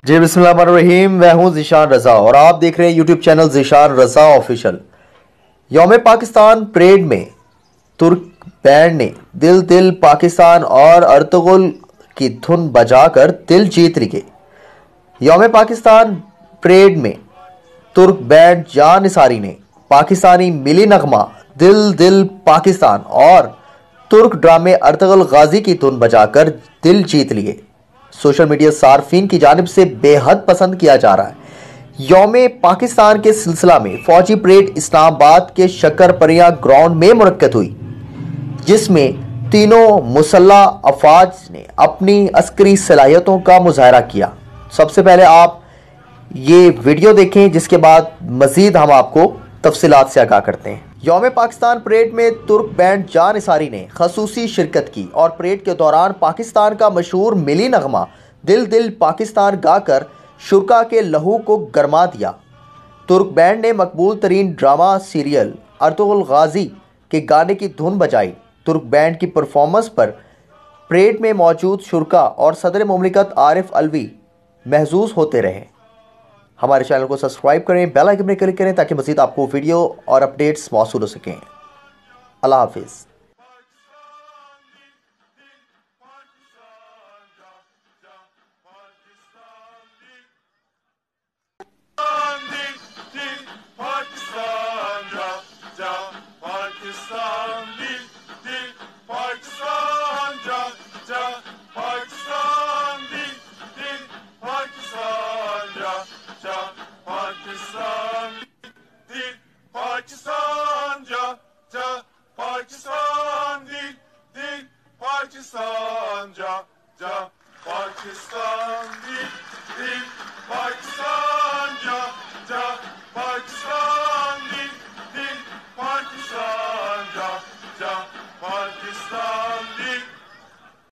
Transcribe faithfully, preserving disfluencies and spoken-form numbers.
जी बिस्मिल्लाहिर्रहमानिर्रहीम, मैं हूं ज़ीशान रज़ा और आप देख रहे हैं YouTube channel Zeeshan Raza official. यौम पाकिस्तान परेड में तुर्क बैंड ने दिल दिल पाकिस्तान और अर्तुगरुल की धुन बजाकर दिल जीत लिए। यौम पाकिस्तान परेड में तुर्क बैंड जान निसारी ने पाकिस्तानी मिली नगमा दिल दिल पाकिस्तान और तुर्क ड्रामे अर्तुगरुल गाजी की धुन बजाकर दिल जीत लिए। सोशल मीडिया सार्फिन की जानिब से बेहद पसंद किया जा रहा है। यौम पाकिस्तान के सिलसिला में फौजी परेड इस्लामाबाद के शक्करपरिया ग्राउंड में मुनक्कद हुई, जिसमें तीनों मुसल्लह अफवाज ने अपनी अस्करी सलाहियतों का मुजाहरा किया। सबसे पहले आप ये वीडियो देखें, जिसके बाद मजीद हम आपको तफसीलात से आगाह करते हैं। यौम पाकिस्तान परेड में तुर्क बैंड जान निसारी ने खसूसी शिरकत की और परेड के दौरान पाकिस्तान का मशहूर मिली नगमा दिल दिल पाकिस्तान गाकर शुरका के लहू को गरमा दिया। तुर्क बैंड ने मकबूल तरीन ड्रामा सीरियल अर्तुगरुल गाजी के गाने की धुन बजाई। तुर्क बैंड की परफॉर्मेंस पर परेड में मौजूद शुरका और सदर मुमलिकत आरिफ अलवी महजूज होते रहे। हमारे चैनल को सब्सक्राइब करें, बेल आइकन पर क्लिक करें ताकि मज़ीद आपको वीडियो और अपडेट्स मौसूल हो सकें। अल्लाह हाफिज़। Pakistan, ja, ja, Pakistan, di, di, Pakistan, ja, ja, Pakistan, di, di, Pakistan.